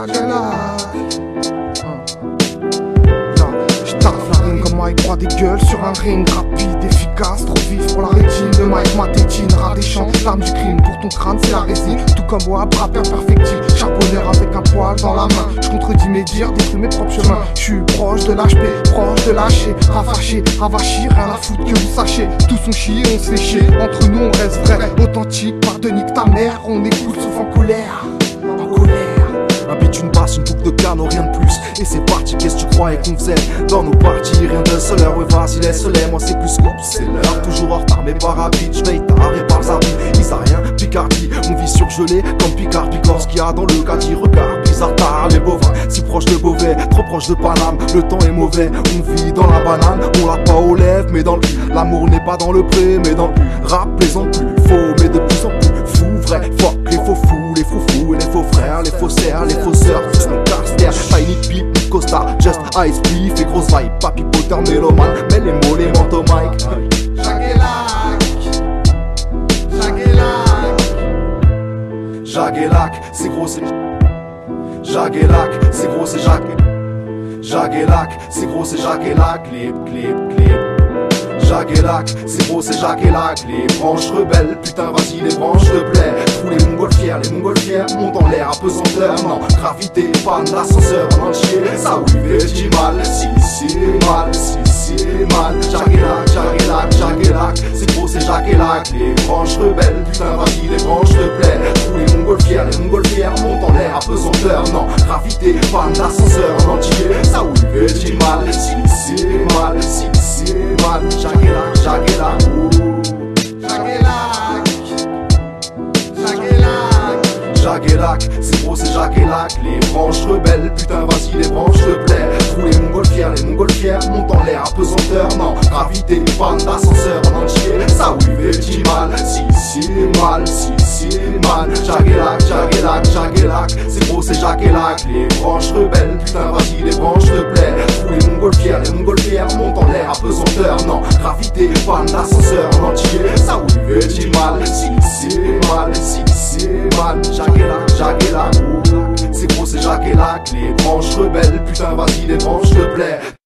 J'taffe la rime comme Mike, droit des gueules sur un ring rapide, efficace, trop vif pour la rétine de Mike, ma tétine, rat des champs, l'arme du crime pour ton crâne c'est la résine, tout comme moi, rappeur perfectible, charbonneur avec un poil dans la main, j'contredis mes dires, détruis mes propres chemins, j'suis proche de l'HP, proche de lâcher, ravaché, ravachi, rien à foutre que vous sachiez, tous on chie, on se fait chier, entre nous on reste vrai, authentique, pardonne nique ta mère, on écoute sauf en colère, en colère. Un beat, une basse, une boucle de piano, rien de plus. Et c'est parti, qu'est-ce que tu croyais qu'on faisait dans nos parties? Rien de seul, ouais vas-y laisse-les, moi c'est plus scoop, c'est l'heure. Toujours en retard mais pas rapide, j'veille tard et par Zabi. Isarien, Picardie, on vit surgelé comme Picard, Picard, ce qu'il y a dans le caddie. Regarde, bizarre tard, les bovins, si proche de Beauvais, trop proche de Paname. Le temps est mauvais, on vit dans la banane, on l'a pas aux lèvres mais dans le cul. L'amour n'est pas dans le pré mais dans le cul. Rap plaisant plus faux mais de plus en plus fou, vrai, fuck les faux fous, les faux fous et les faux frères, les faussaires, les fausseurs, tous nos carsters, Tiny Pip, ni Costa, Just Ice Beef et grosse vibe, Papy Potter, mélomane, mais les mots, les manteaux, Mike. Jaguelac, c'est gros, c'est Jaguelac, c'est gros, c'est Jaguelac, c'est gros, c'est Jaguelac, clip, clip, clip. Jaguelac, c'est gros, c'est Jaguelac, les branches rebelles, putain vas-y les branches te plaît. Tous les montgolfières montent en l'air à pesanteur. Non, gravité, panne, l'ascenseur en entier. Ça oui, j'ai mal, si c'est mal, si c'est mal. Jaguelac, Jaguelac, Jaguelac, c'est gros, c'est Jaguelac, les branches rebelles, putain vas-y les branches te plaît. Tous les montgolfières montent en l'air à pesanteur. Non, gravité, panne, l'ascenseur en entier. Ça oui, j'ai mal, si c'est mal, si c'est mal. Jaguelac, Jaguelac, Jaguelac, c'est gros, c'est Jaguelac, les branches rebelles, putain vas-y les branches te plaît. Tous les montgolfières montent en l'air à pesanteur. Non, gravité, panne d'ascenseur en entier. Ça oui, j'ai mal, si c'est mal, si c'est mal. Jaguelac, Jaguelac, Jaguelac, c'est gros, c'est Jaguelac, les branches rebelles, putain vas-y les branches te plaît. Tous les montgolfières montent en l'air à pesanteur. Non, gravité, panne d'ascenseur en entier. Ça oui, j'ai mal, si c'est mal, si c'est mal. Jaguelac, Jaguelac, c'est gros, c'est Jaguelac, les branches rebelles, putain vas-y les branches te plaît.